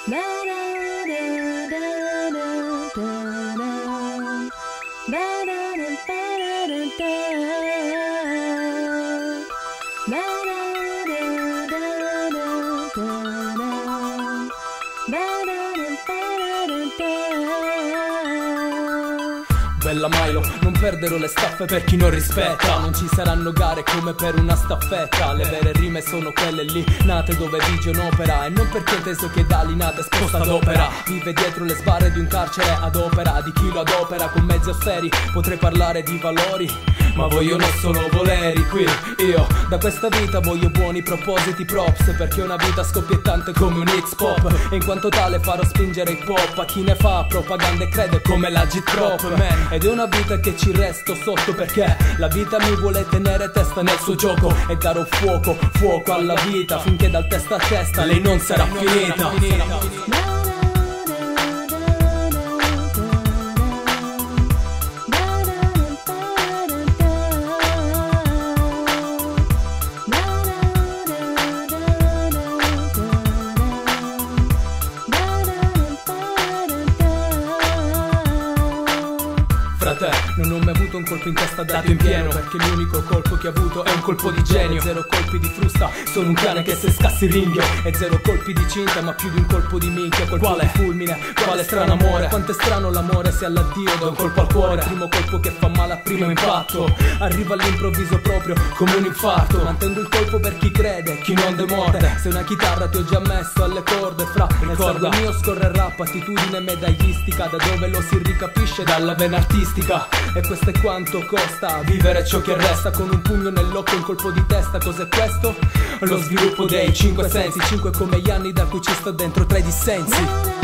Bella Milo, non perderò le staffe per chi non rispetta. Non ci saranno gare come per una staffetta. Le vere rime sono quelle lì, nate dove vige un'opera. E non perché teso che da lì nata sposta d'opera. Vive dietro le sbarre di un carcere ad opera. Di chi lo adopera con mezzi austeri. Potrei parlare di valori, ma vogliono solo voleri. Qui io da questa vita voglio buoni propositi, props, perché una vita scoppiettante come un X-pop. E in quanto tale farò spingere hip hop a chi ne fa propaganda e crede come la G-Trop, man. Ed è una vita che ci resto sotto, perché la vita mi vuole tenere testa nel suo gioco. E darò fuoco, fuoco alla vita, finché dal testa a testa lei non sarà finita. Non ho mai avuto un colpo in testa dato in pieno, perché l'unico colpo che ho avuto è un colpo di genio. Zero colpi di frusta, sono un cane che se scassi ringhio. E zero colpi di cinta, ma più di un colpo di minchia. Colpo quale? Di fulmine, quale strano amore. Quanto è strano l'amore se all'addio do un colpo al cuore. Primo colpo che fa male a primo impatto, arriva all'improvviso proprio come un infarto. Mantengo il colpo per chi crede, chi non demorde. Se una chitarra ti ho già messo alle corde, fra nel sangue mio scorre il rap, attitudine medaglistica. Da dove lo si ricapisce? Dalla vena artistica. E questo è quanto costa vivere ciò che resta. Con un pugno nell'occhio, un colpo di testa. Cos'è questo? Lo sviluppo dei cinque sensi. 5 come gli anni da cui ci sta dentro tra i dissensi.